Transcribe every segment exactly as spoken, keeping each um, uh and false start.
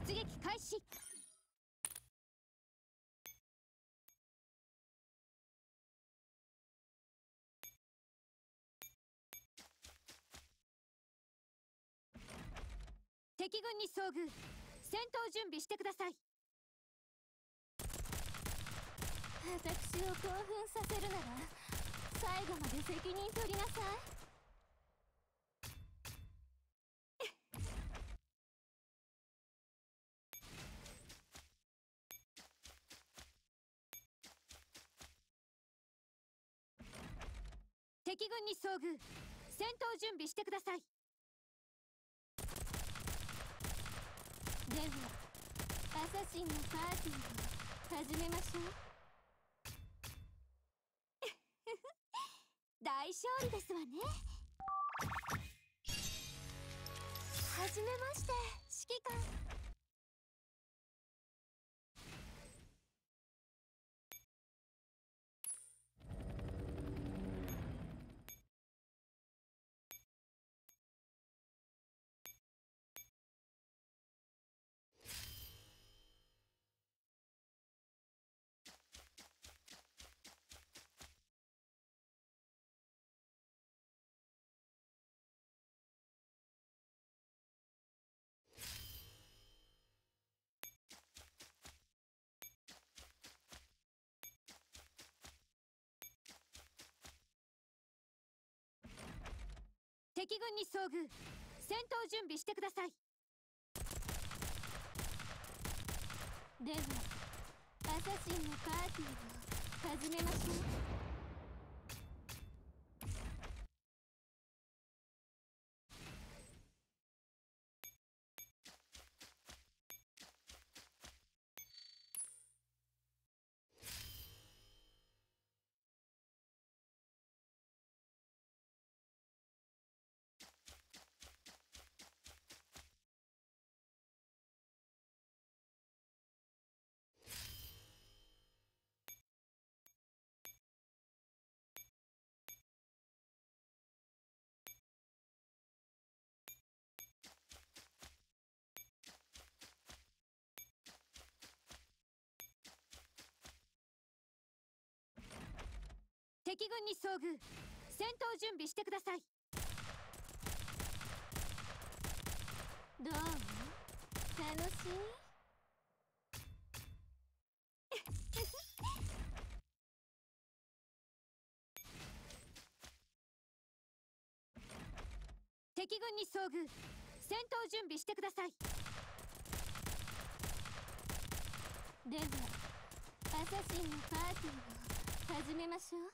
出撃開始。敵軍に遭遇。戦闘準備してください。 私を興奮させるなら最後まで責任取りなさい。 敵軍に遭遇。戦闘準備してください。 ではアサシンのパーティーを始めましょう。大勝利ですわね。はじめまして指揮官。 敵軍に遭遇。戦闘準備してください。 ではアサシンのパーティーを始めましょう。 敵軍に遭遇。戦闘準備してください。 どう？楽しい？ 敵軍に遭遇。戦闘準備してください。 ではアサシンのパーティーを始めましょう。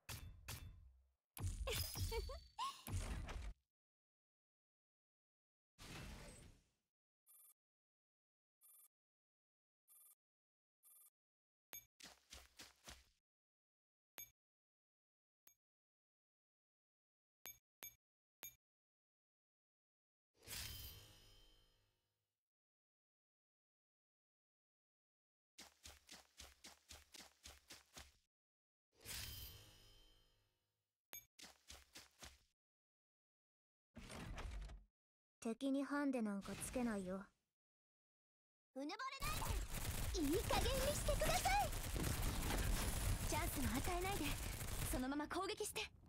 敵にハンデなんかつけないよ。 うぬぼれないで。いい加減にしてください。チャンスも与えないでそのまま攻撃して。